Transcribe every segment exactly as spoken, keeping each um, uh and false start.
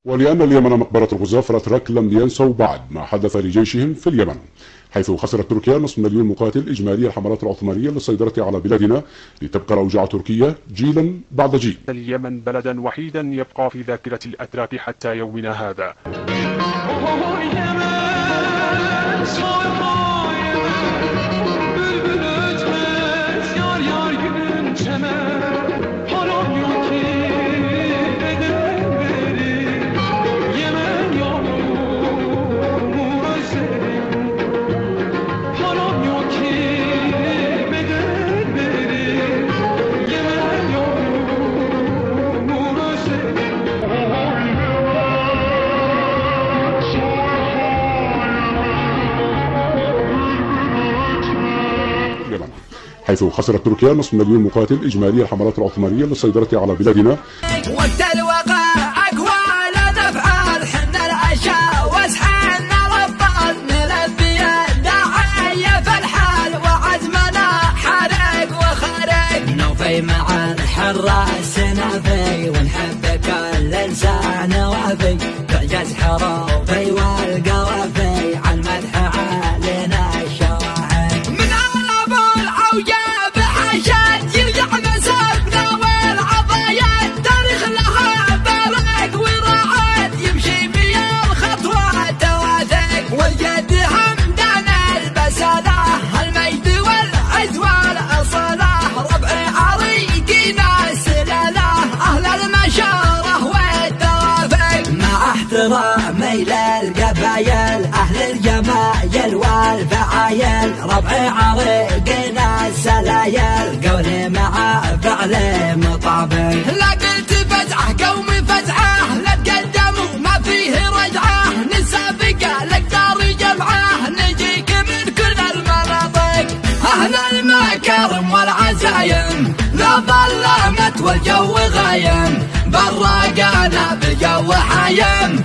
ولأن اليمن مقبرة الغزاة فالأتراك لم ينسوا بعد ما حدث لجيشهم في اليمن، حيث خسرت تركيا نصف مليون مقاتل إجمالي الحملات العثمانية للسيطرة على بلادنا، لتبقى الأوجاع تركيا جيلا بعد جيل. اليمن بلدا وحيدا يبقى في ذاكرة الأتراك حتى يومنا هذا. حيث خسرت تركيا نصف مليون مقاتل إجمالي الحملات العثمانية للسيطرة على بلادنا. وقت الوقع أقوال نفعل حنا العشاء واسحنا الأبطال نلبي الداعية في الحال وعزمنا حرق وخرق نوفي مع الحراس نافي ونحب كل إنسان وافي تعجز حروفي والقوافي عن مدح علينا الشواهد من أغلب العوجة بحشد يرجع نسبنا والعضايا التاريخ لها برق وراعد يمشي في الخطوة توثق والجد همدان البسالة المجد والعز والأصالة ربع عريقنا السلالة أهل المشارة والتوافق مع احترامي للقبايل أهل الجمايل والفعايل ربع عريقنا السلايل قولي مع فعلي مطابق لا قلت فزعه قومي فزعه لا تقدموا ما فيه رجعه نسابق الاقدار جمعه نجيك من كل المناطق اهل المكارم والعزايم لا ظلمت والجو غايم براقانا بالجو حايم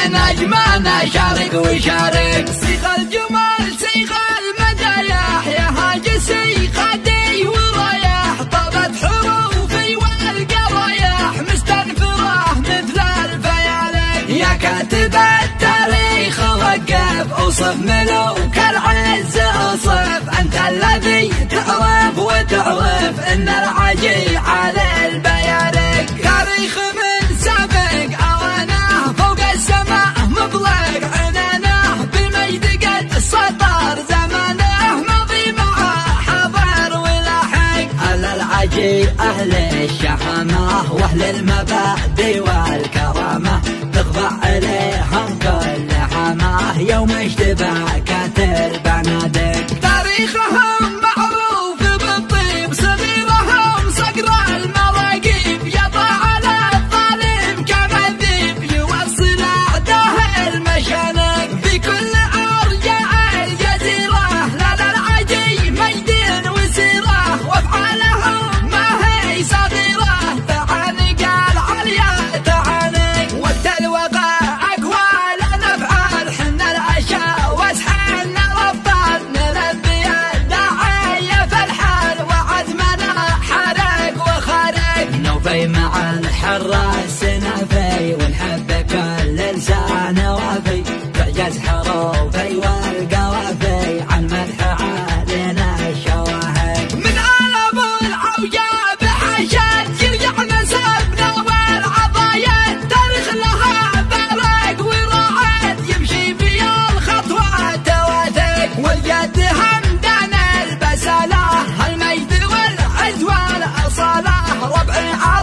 ونجمنا شارق وشارق صيغ الجمال صيغ المدايح يا هاجي صيغ دي ورايح طابت حروفي والقرايح مستنفره مثل الفيالق يا كاتب التاريخ وقف اوصف ملوك العز اوصف انت الذي تعرف وتعرف ان العجي على البيارق تاريخ من سابق اوانه فوق السماء مبلغ عنانه بالمجد قد سطر زمانه ماضي معه حضر ولاحق اهل العجي اهل الشهامه واهل المبادئ والكرامه تخضع عليهم كل حماه يوم اشتباكات البنادق تاريخهم معروف بالطيب صغيرهم صقر المراقيب يضع على الظالم كمذيب يوصل اعداه المشانق في كل ارجاء الجزيره لا للعجي مجد وسيره وافعالهم ما هي صغيره تعانق العليا تعانق وقت الوقع اقوال نفعل حنا العشاء واسحنا الابطال نلبي الداعيه في الحال وعزمنا حرق وخرق نوفي مع الحراس نافي ونحب كل انسان وافي تعجز حروفي والقوافي عن مدح علينا الشواهد من قلب العوجة بحشد يرجع نسبنا والعضايا التاريخ لها برق وراعد يمشي في الخطوة توثق والجد همدان البسالة المجد والعز والأصالة ربع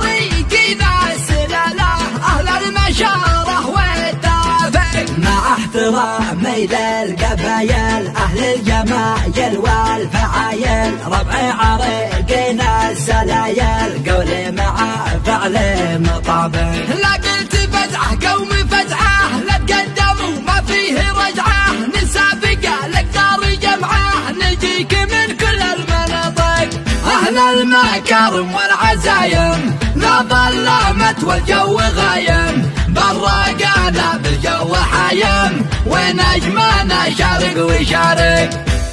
عريقنا السلالة أهل المشارة والتوافق مع احترامي للقبايل أهل الجمايل والفعايل ربع عريقنا السلايل قولي مع فعلي مطابق لا قلت فزعه قومي فزعه لا تقدموا ما فيه رجعه نسابق الاقدار جمعه نجيك من كل المناطق اهل المكارم والعزايم لا ظلمت والجو غايم براقانا بالجو حايم ونجمنا شارق وشارق